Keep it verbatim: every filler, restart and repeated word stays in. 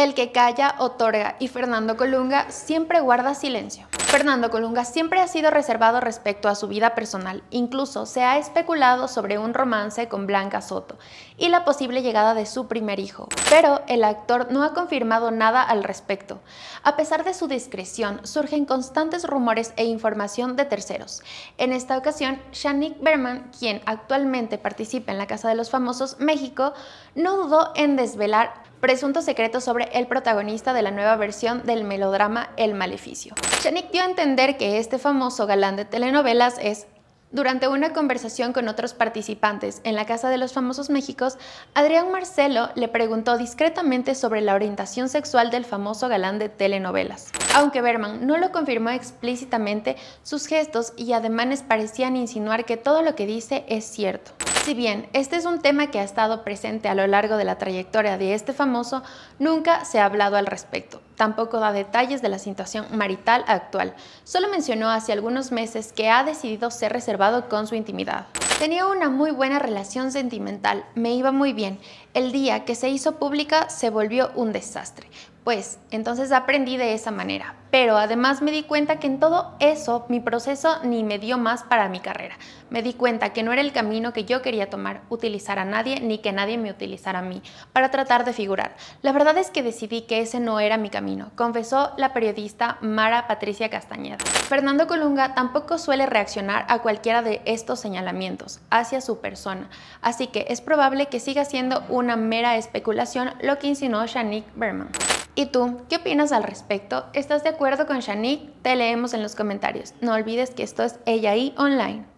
El que calla otorga y Fernando Colunga siempre guarda silencio. Fernando Colunga siempre ha sido reservado respecto a su vida personal, incluso se ha especulado sobre un romance con Blanca Soto y la posible llegada de su primer hijo, pero el actor no ha confirmado nada al respecto. A pesar de su discreción, surgen constantes rumores e información de terceros. En esta ocasión, Shanique Berman, quien actualmente participa en La Casa de los Famosos México, no dudó en desvelar presuntos secretos sobre el protagonista de la nueva versión del melodrama El Maleficio. Shanique dio a entender que este famoso galán de telenovelas es... Durante una conversación con otros participantes en La Casa de los Famosos Méxicos, Adrián Marcelo le preguntó discretamente sobre la orientación sexual del famoso galán de telenovelas. Aunque Berman no lo confirmó explícitamente, sus gestos y ademanes parecían insinuar que todo lo que dice es cierto. Si bien este es un tema que ha estado presente a lo largo de la trayectoria de este famoso, nunca se ha hablado al respecto. Tampoco da detalles de la situación marital actual. Solo mencionó hace algunos meses que ha decidido ser reservado con su intimidad. Tenía una muy buena relación sentimental, me iba muy bien. El día que se hizo pública se volvió un desastre. Pues entonces aprendí de esa manera, pero además me di cuenta que en todo eso mi proceso ni me dio más para mi carrera. Me di cuenta que no era el camino que yo quería tomar, utilizar a nadie ni que nadie me utilizara a mí para tratar de figurar. La verdad es que decidí que ese no era mi camino, confesó la periodista Mara Patricia Castañeda. Fernando Colunga tampoco suele reaccionar a cualquiera de estos señalamientos hacia su persona, así que es probable que siga siendo una mera especulación lo que insinuó Shanique Berman. ¿Y tú? ¿Qué opinas al respecto? ¿Estás de acuerdo con Shanique? Te leemos en los comentarios. No olvides que esto es Ella y Online.